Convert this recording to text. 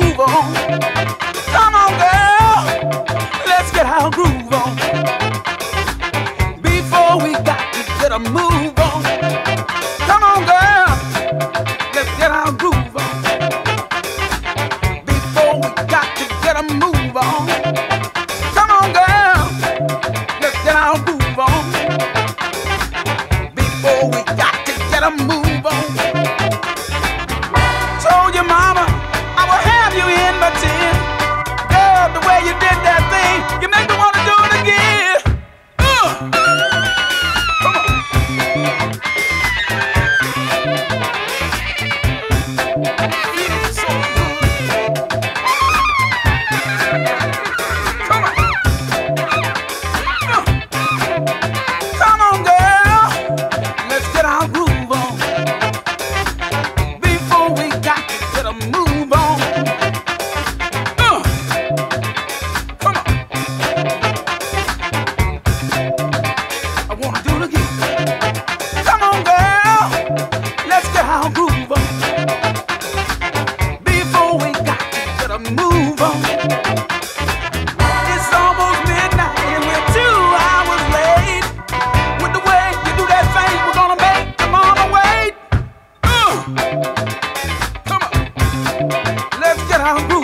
groove on. Come on, girl, let's get our groove on. Before we got to get a move on. Come on, girl, let's get our groove on. Before we got to get a move on. Come on, girl, let's get our groove on. Before we got to get a move on. Told your mama I will have you in my tent. Girl, the way you did that thing, you make me want to do it again. Come on. Feels so good. Come on. Come on, girl. Let's get our groove on. Before we got to get a move on. Come on. I wanna do it again. Come on, girl. Let's get our groove on. Before we got to get a move on. It's almost midnight and we're 2 hours late. With the way you do that thing, we're gonna make your mama wait. Come on. Let's get our groove on.